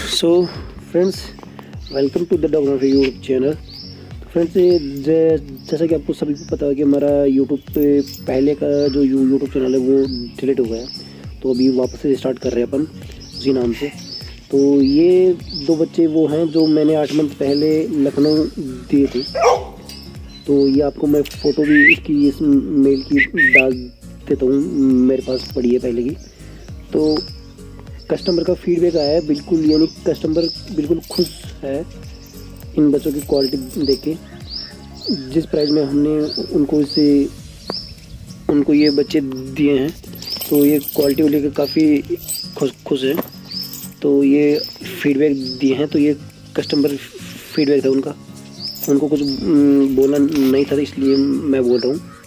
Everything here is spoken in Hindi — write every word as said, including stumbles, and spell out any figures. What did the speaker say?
So friends, welcome to the dog YouTube channel. तो फ्रेंड्स, जैसा कि आपको सभी को पता है कि हमारा यूट्यूब पे पहले का जो यूट्यूब चैनल है वो डिलीट हो गया है, तो अभी वापस से स्टार्ट कर रहे हैं अपन उसी नाम से। तो ये दो बच्चे वो हैं जो मैंने आठ मंथ पहले लखनऊ दिए थे। तो ये आपको मैं फ़ोटो भी इसकी इस मेल की डाल देता हूँ, मेरे पास पड़ी है पहले की। तो कस्टमर का फीडबैक आया है बिल्कुल, यानी कस्टमर बिल्कुल खुश है इन बच्चों की क्वालिटी देख के। जिस प्राइस में हमने उनको इसे उनको ये बच्चे दिए हैं, तो ये क्वालिटी को लेकर काफ़ी खुश खुश है। तो ये फीडबैक दिए हैं, तो ये कस्टमर फीडबैक था उनका, उनको कुछ बोलना नहीं था, इसलिए मैं बोल रहा हूँ।